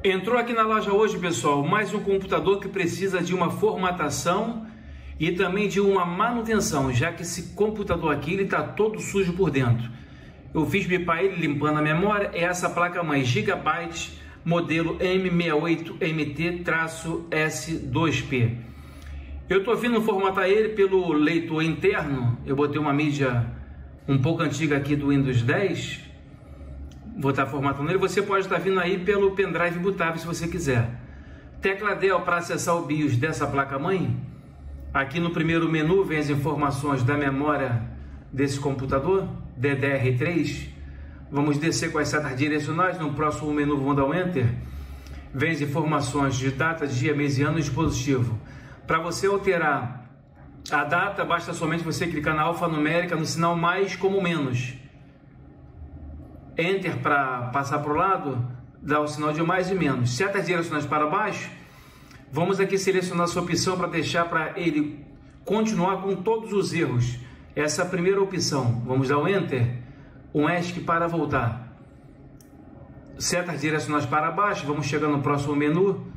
Entrou aqui na loja hoje, pessoal, mais um computador que precisa de uma formatação e também de uma manutenção, já que esse computador aqui ele está todo sujo por dentro. Eu fiz bipar ele limpando a memória. É essa placa-mãe Gigabyte, modelo M68MT-S2P. Eu estou vindo formatar ele pelo leitor interno. Eu botei uma mídia um pouco antiga aqui do Windows 10. Vou estar formatando ele. Você pode estar vindo aí pelo pendrive bootável se você quiser. Tecla Del para acessar o BIOS dessa placa-mãe. Aqui no primeiro menu vem as informações da memória desse computador, DDR3. Vamos descer com as setas direcionais. No próximo menu vamos dar um Enter. Vem as informações de data, dia, mês e ano e dispositivo. Para você alterar a data, basta somente você clicar na alfanumérica no sinal mais como menos. Enter para passar para o lado, dá o sinal de mais e menos. Setas direcionais para baixo, vamos aqui selecionar essa opção para deixar para ele continuar com todos os erros. Essa é a primeira opção. Vamos dar o Enter, um ESC para voltar. Setas direcionais para baixo, vamos chegar no próximo menu.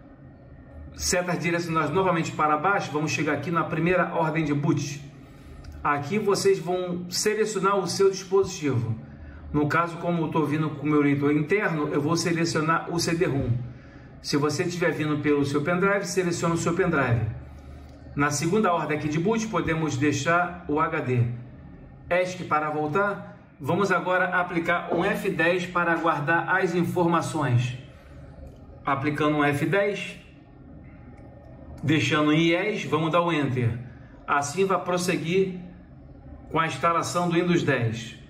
Setas direcionais novamente para baixo, vamos chegar aqui na primeira ordem de boot. Aqui vocês vão selecionar o seu dispositivo. No caso, como eu estou vindo com o meu leitor interno, eu vou selecionar o CD-ROM. Se você estiver vindo pelo seu pendrive, selecione o seu pendrive. Na segunda ordem aqui de boot, podemos deixar o HD. ESC para voltar. Vamos agora aplicar um F10 para guardar as informações. Aplicando um F10, deixando em IES, vamos dar o Enter. Assim vai prosseguir com a instalação do Windows 10.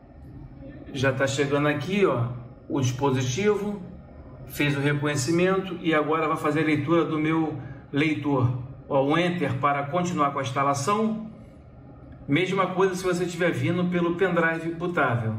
Já está chegando aqui, ó, o dispositivo, fez o reconhecimento e agora vai fazer a leitura do meu leitor. Ó, o Enter para continuar com a instalação. Mesma coisa se você estiver vindo pelo pendrive bootável.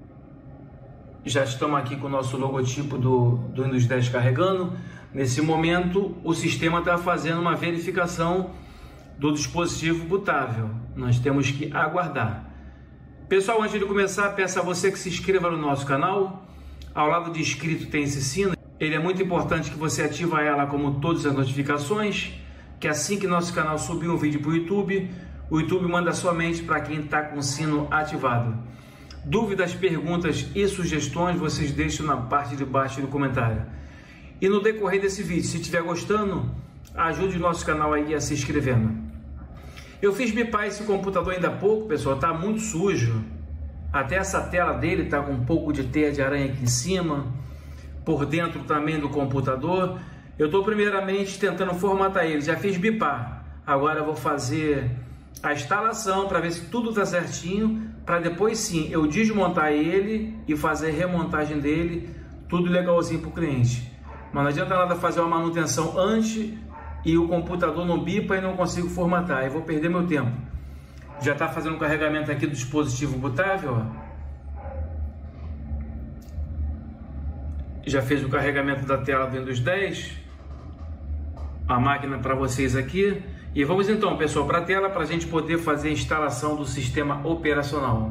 Já estamos aqui com o nosso logotipo do Windows 10 carregando. Nesse momento, o sistema está fazendo uma verificação do dispositivo bootável. Nós temos que aguardar. Pessoal, antes de começar, peço a você que se inscreva no nosso canal. Ao lado de inscrito tem esse sino. Ele é muito importante que você ative ela como todas as notificações, que assim que nosso canal subir um vídeo para o YouTube manda somente para quem está com o sino ativado. Dúvidas, perguntas e sugestões vocês deixam na parte de baixo do comentário. E no decorrer desse vídeo, se estiver gostando, ajude o nosso canal aí a se inscrevendo. Eu fiz bipar esse computador ainda há pouco, pessoal, tá muito sujo. Até essa tela dele tá com um pouco de teia de aranha aqui em cima, por dentro também do computador. Eu tô primeiramente tentando formatar ele, já fiz bipar. Agora eu vou fazer a instalação para ver se tudo tá certinho, para depois sim eu desmontar ele e fazer a remontagem dele, tudo legalzinho pro cliente. Mas não adianta nada fazer uma manutenção antes e o computador não bipa e não consigo formatar, eu vou perder meu tempo. Já está fazendo o carregamento aqui do dispositivo bootável, ó. Já fez o carregamento da tela do Windows 10, a máquina para vocês aqui. E vamos então, pessoal, para a tela para a gente poder fazer a instalação do sistema operacional.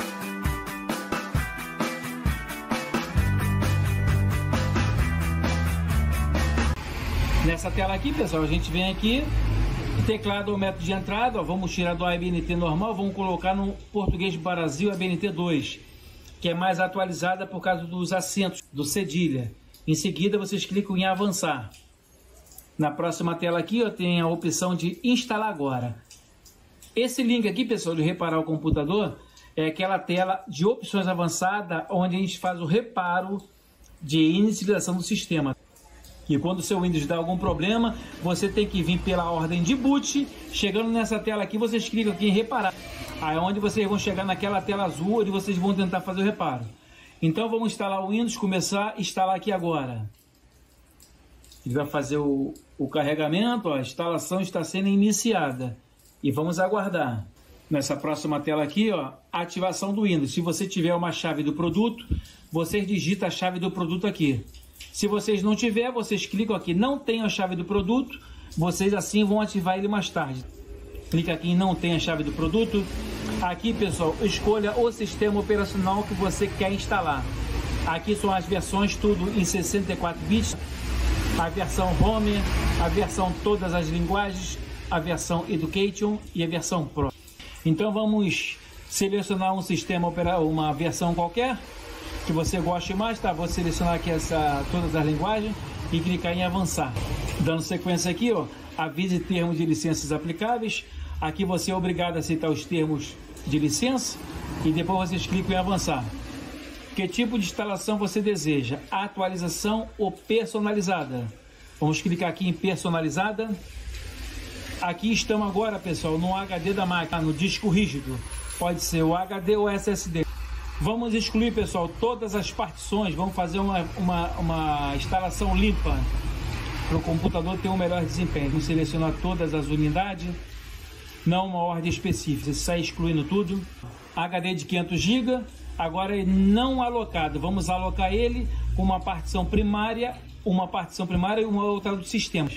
Nessa tela aqui, pessoal, a gente vem aqui, teclado ou método de entrada, ó, vamos tirar do ABNT normal, vamos colocar no português Brasil ABNT 2, que é mais atualizada por causa dos acentos do cedilha. Em seguida, vocês clicam em avançar. Na próxima tela aqui, ó, tem a opção de instalar agora. Esse link aqui, pessoal, de reparar o computador, é aquela tela de opções avançada, onde a gente faz o reparo de inicialização do sistema. E quando o seu Windows dá algum problema, você tem que vir pela ordem de boot. Chegando nessa tela aqui, vocês clicam aqui em reparar. Aí é onde vocês vão chegar naquela tela azul, onde vocês vão tentar fazer o reparo. Então vamos instalar o Windows, começar a instalar aqui agora. Ele vai fazer o carregamento, ó, a instalação está sendo iniciada. E vamos aguardar. Nessa próxima tela aqui, ó, ativação do Windows. Se você tiver uma chave do produto, vocês digitam a chave do produto aqui. Se vocês não tiver, vocês clicam aqui, não tem a chave do produto, vocês assim vão ativar ele mais tarde. Clica aqui em não tem a chave do produto. Aqui, pessoal, escolha o sistema operacional que você quer instalar. Aqui são as versões, tudo em 64 bits. A versão Home, a versão todas as linguagens, a versão Education e a versão Pro. Então vamos selecionar um sistema operador, uma versão qualquer que você goste mais, tá? Vou selecionar aqui todas as linguagens e clicar em avançar. Dando sequência aqui, ó, avise termos de licenças aplicáveis. Aqui você é obrigado a aceitar os termos de licença e depois vocês clicam em avançar. Que tipo de instalação você deseja? Atualização ou personalizada? Vamos clicar aqui em personalizada. Aqui estamos agora, pessoal, no HD da máquina, no disco rígido. Pode ser o HD ou SSD. Vamos excluir, pessoal, todas as partições. Vamos fazer uma instalação limpa para o computador ter um melhor desempenho. Vamos selecionar todas as unidades, não uma ordem específica. Você sai excluindo tudo. HD de 500 GB. Agora é não alocado, vamos alocar ele com uma partição primária e uma outra do sistema.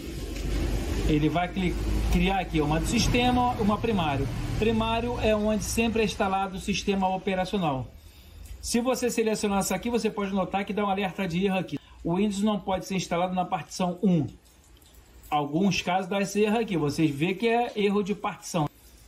Ele vai criar aqui uma do sistema, uma primário. Primário é onde sempre é instalado o sistema operacional. Se você selecionar isso aqui, você pode notar que dá um alerta de erro aqui. O Windows não pode ser instalado na partição 1. Alguns casos dá esse erro aqui, vocês vê que é erro de partição.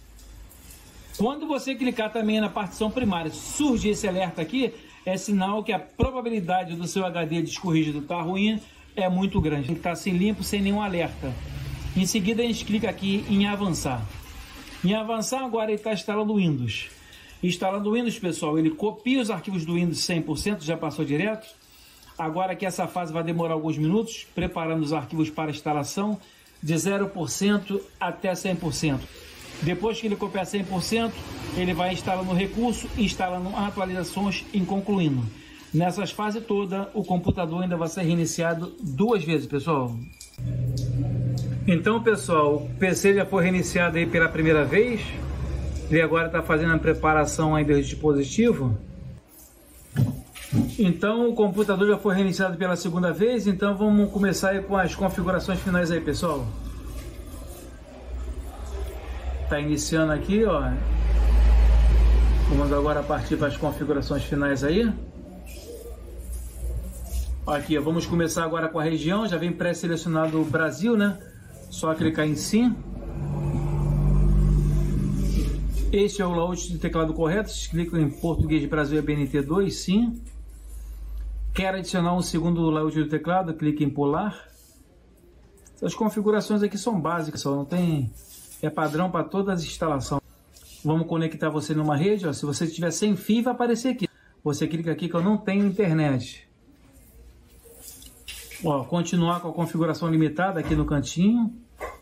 Quando você clicar também na partição primária, surge esse alerta aqui, é sinal que a probabilidade do seu HD disco rígido estar ruim é muito grande. Tem que estar assim limpo, sem nenhum alerta. Em seguida a gente clica aqui em avançar. Em avançar agora ele está instalando o Windows. Instalando o Windows, pessoal, ele copia os arquivos do Windows 100%, já passou direto. Agora que essa fase vai demorar alguns minutos, preparando os arquivos para instalação de 0% até 100%. Depois que ele copiar 100%, ele vai instalando o recurso, instalando atualizações e concluindo. Nessas fases todas, o computador ainda vai ser reiniciado 2 vezes, pessoal. Então, pessoal, o PC já foi reiniciado aí pela primeira vez. Ele agora está fazendo a preparação aí do dispositivo. Então, o computador já foi reiniciado pela segunda vez. Então, vamos começar aí com as configurações finais aí, pessoal. Está iniciando aqui, ó. Vamos agora partir para as configurações finais aí. Aqui, ó, vamos começar agora com a região. Já vem pré-selecionado o Brasil, né? Só clicar em sim. Este é o layout do teclado correto. Vocês clicam em português Brasil BNT2, sim. Quer adicionar um segundo layout do teclado? Clique em pular. Essas configurações aqui são básicas, só não tem... É padrão para todas as instalações. Vamos conectar você numa rede. Ó. Se você estiver sem fio, vai aparecer aqui. Você clica aqui que eu não tenho internet. Ó, continuar com a configuração limitada aqui no cantinho.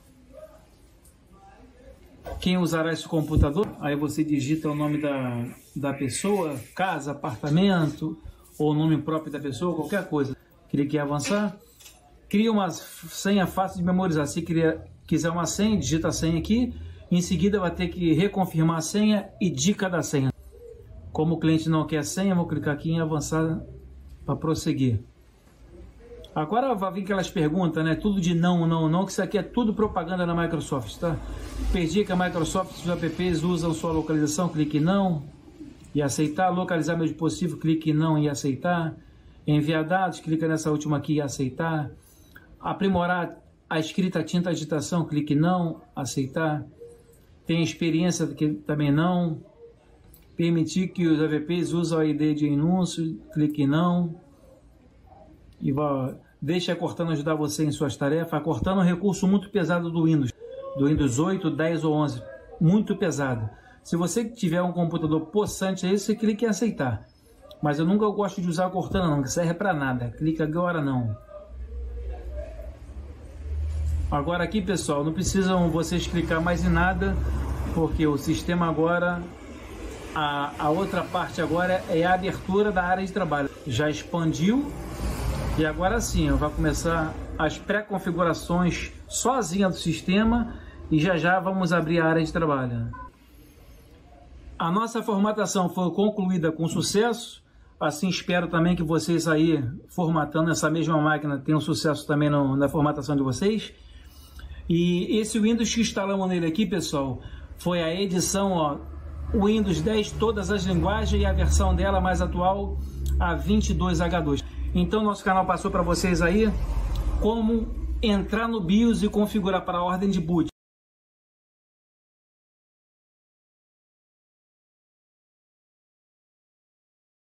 Quem usará esse computador? Aí você digita o nome da pessoa, casa, apartamento, ou o nome próprio da pessoa, qualquer coisa. Clique em avançar. Cria uma senha fácil de memorizar. Se quiser uma senha, digita a senha aqui. Em seguida vai ter que reconfirmar a senha e dica da senha. Como o cliente não quer a senha, vou clicar aqui em avançar para prosseguir. Agora vai vir aquelas perguntas, né? Tudo de não, não, não, que isso aqui é tudo propaganda da Microsoft, tá? Perdi que a Microsoft, os apps usam sua localização, clique em não e aceitar. Localizar meu dispositivo, clique em não e aceitar. Enviar dados, clica nessa última aqui e aceitar. Aprimorar a escrita, tinta, a digitação, clique em não, aceitar. Tem experiência, que também não. Permitir que os apps usem a ID de anúncio, clique em não. E deixa a Cortana ajudar você em suas tarefas. A Cortana é um recurso muito pesado do Windows 8, 10 ou 11, muito pesado. Se você tiver um computador possante aí, você clica em aceitar. Mas eu nunca gosto de usar a Cortana não, que serve para nada. Clica agora não. Agora aqui, pessoal, não precisam vocês clicar mais em nada, porque o sistema agora, a outra parte agora é a abertura da área de trabalho. Já expandiu. E agora sim, vai começar as pré-configurações sozinha do sistema e já vamos abrir a área de trabalho. A nossa formatação foi concluída com sucesso, assim espero também que vocês aí, formatando essa mesma máquina, tenham sucesso também na formatação de vocês. E esse Windows que instalamos nele aqui, pessoal, foi a edição Windows 10, todas as linguagens, e a versão dela mais atual, A22H2. Então nosso canal passou para vocês aí como entrar no BIOS e configurar para a ordem de boot